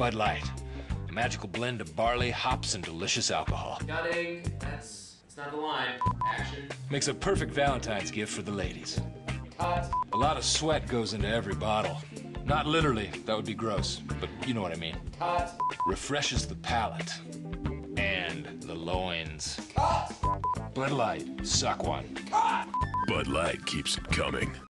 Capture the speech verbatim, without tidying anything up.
Bud Light. A magical blend of barley, hops, and delicious alcohol. Cutting. That's, that's not the line. Action. Makes a perfect Valentine's gift for the ladies. Cut. A lot of sweat goes into every bottle. Not literally, that would be gross, but you know what I mean. Cut. Refreshes the palate. And the loins. Cut. Bud Light, suck one. Cut. Bud Light keeps it coming.